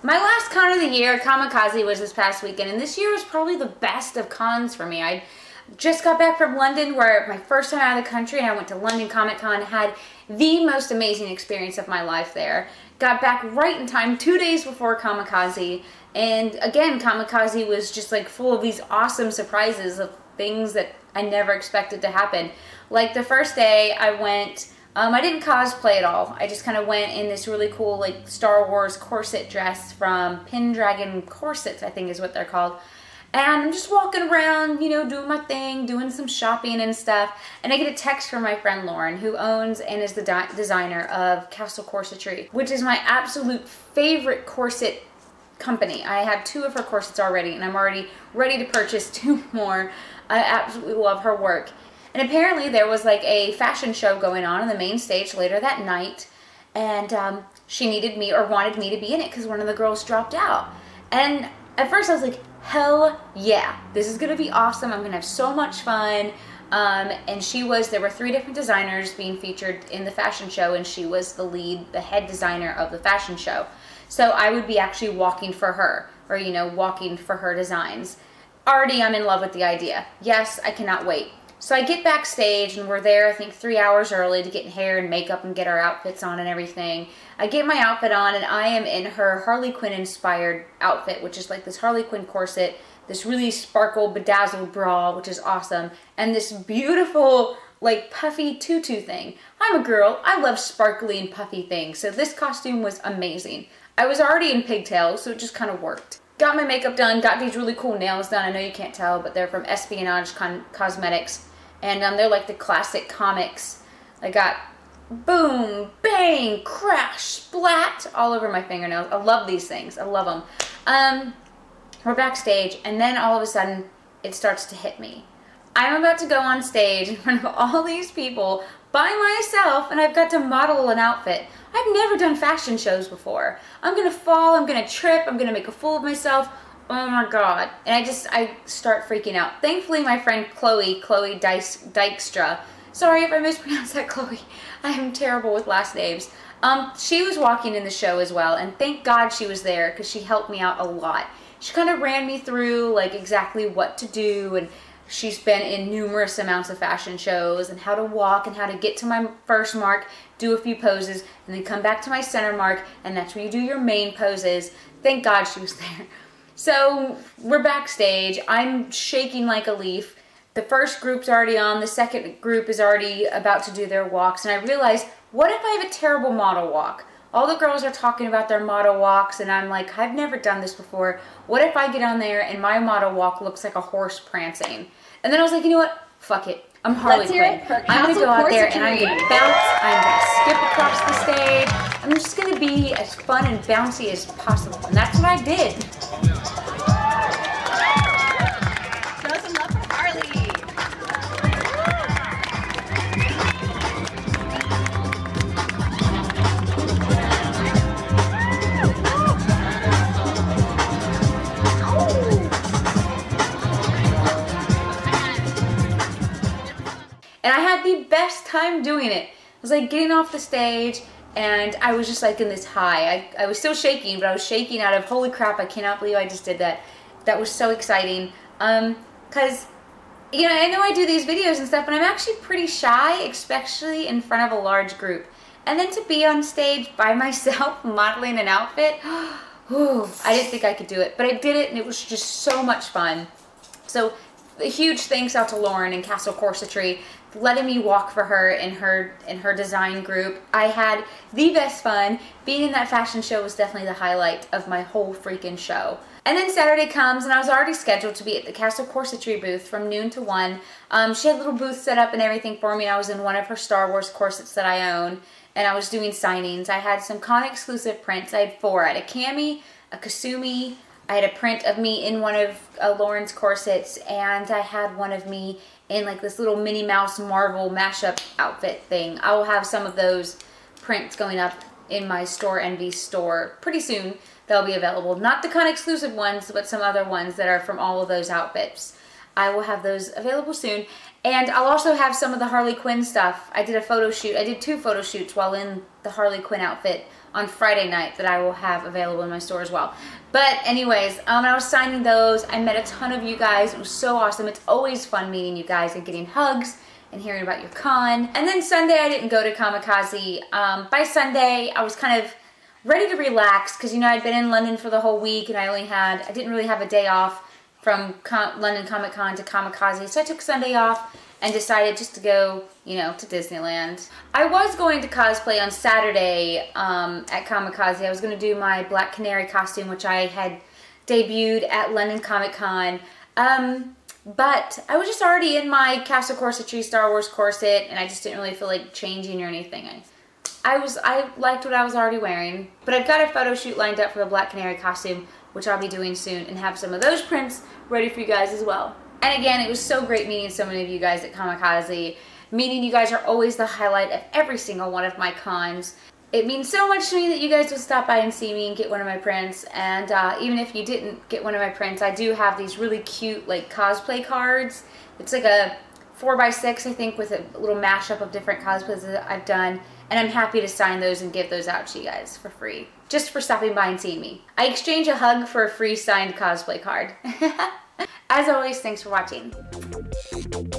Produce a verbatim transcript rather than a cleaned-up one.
My last con of the year, Comikaze, was this past weekend, and this year was probably the best of cons for me. I just got back from London, where my first time out of the country, and I went to London Comic Con, had the most amazing experience of my life there. Got back right in time, two days before Comikaze, and again, Comikaze was just like full of these awesome surprises of things that I never expected to happen. Like the first day I went, um, I didn't cosplay at all. I just kind of went in this really cool like Star Wars corset dress from Pendragon Corsets, I think is what they're called. And I'm just walking around, you know, doing my thing, doing some shopping and stuff. And I get a text from my friend Lauren, who owns and is the designer of Castle Corsetry, which is my absolute favorite corset company. I have two of her corsets already, and I'm already ready to purchase two more. I absolutely love her work. And apparently there was like a fashion show going on on the main stage later that night, and um, she needed me or wanted me to be in it because one of the girls dropped out. And at first I was like, hell yeah, this is gonna be awesome. I'm gonna have so much fun. Um, and she was, there were three different designers being featured in the fashion show, and she was the lead, the head designer of the fashion show. So I would be actually walking for her, or, you know, walking for her designs. Already I'm in love with the idea. Yes, I cannot wait. So I get backstage, and we're there, I think, three hours early to get hair and makeup and get our outfits on and everything. I get my outfit on, and I am in her Harley Quinn inspired outfit, which is like this Harley Quinn corset, this really sparkle bedazzled bra, which is awesome, and this beautiful like puffy tutu thing. I'm a girl, I love sparkly and puffy things, so this costume was amazing. I was already in pigtails, so it just kind of worked. Got my makeup done, got these really cool nails done. I know you can't tell, but they're from Espionage Con Cosmetics. And um, they're like the classic comics. I got boom, bang, crash, splat all over my fingernails. I love these things. I love them. Um, we're backstage, and then all of a sudden, it starts to hit me. I'm about to go on stage in front of all these people by myself, and I've got to model an outfit. I've never done fashion shows before. I'm gonna fall, I'm gonna trip, I'm gonna make a fool of myself. Oh my God. And I just, I start freaking out. Thankfully, my friend Chloe, Chloe Dykstra, sorry if I mispronounced that, Chloe. I am terrible with last names. Um, she was walking in the show as well, and thank God she was there because she helped me out a lot. She kind of ran me through like exactly what to do, and she's been in numerous amounts of fashion shows and how to walk and how to get to my first mark, do a few poses, and then come back to my center mark, and that's where you do your main poses. Thank God she was there. So we're backstage. I'm shaking like a leaf. The first group's already on. The second group is already about to do their walks. And I realized, what if I have a terrible model walk? All the girls are talking about their model walks, and I'm like, I've never done this before. What if I get on there and my model walk looks like a horse prancing? And then I was like, you know what? Fuck it. I'm Harley Quinn. I'm going to go out there and I'm going to bounce. I'm going to skip across the stage. I'm just going to be as fun and bouncy as possible. And that's what I did. Show some love for Harley. And I had the best time doing it. I was like getting off the stage, and I was just like in this high. I, I was still shaking, but I was shaking out of, holy crap, I cannot believe I just did that. That was so exciting. Um, cause, you know, I know I do these videos and stuff, but I'm actually pretty shy, especially in front of a large group. And then to be on stage by myself modeling an outfit, whew, I didn't think I could do it, but I did it, and it was just so much fun. So a huge thanks out to Lauren and Castle Corsetry, letting me walk for her in her in her design group. I had the best fun. Being in that fashion show was definitely the highlight of my whole freaking show. And then Saturday comes, and I was already scheduled to be at the Castle Corsetry booth from noon to one. Um, she had a little booth set up and everything for me. I was in one of her Star Wars corsets that I own, and I was doing signings. I had some con exclusive prints. I had four. I had a Cammy, a Kasumi, I had a print of me in one of uh, Lauren's corsets, and I had one of me in like this little Minnie Mouse Marvel mashup outfit thing. I will have some of those prints going up in my Store Envy store pretty soon. They'll be available. Not the con exclusive ones, but some other ones that are from all of those outfits. I will have those available soon. And I'll also have some of the Harley Quinn stuff. I did a photo shoot. I did two photo shoots while in the Harley Quinn outfit on Friday night that I will have available in my store as well. But anyways, um, I was signing those. I met a ton of you guys. It was so awesome. It's always fun meeting you guys and getting hugs and hearing about your con. And then Sunday, I didn't go to Kamikaze. Um, by Sunday, I was kind of ready to relax because, you know, I'd been in London for the whole week and I only had, I didn't really have a day off from Com London Comic Con to Kamikaze. So I took Sunday off and decided just to go, you know, to Disneyland. I was going to cosplay on Saturday um, at Kamikaze. I was going to do my Black Canary costume, which I had debuted at London Comic Con. Um, but I was just already in my Castle Corsetry Star Wars corset, and I just didn't really feel like changing or anything. I, I was, I liked what I was already wearing. But I've got a photo shoot lined up for the Black Canary costume, which I'll be doing soon, and have some of those prints ready for you guys as well. And again, it was so great meeting so many of you guys at Kamikaze. Meeting you guys are always the highlight of every single one of my cons. It means so much to me that you guys would stop by and see me and get one of my prints. And uh, even if you didn't get one of my prints, I do have these really cute like cosplay cards. It's like a four by six, I think, with a little mashup of different cosplays that I've done. And I'm happy to sign those and give those out to you guys for free, just for stopping by and seeing me. I exchange a hug for a free signed cosplay card. As always, thanks for watching.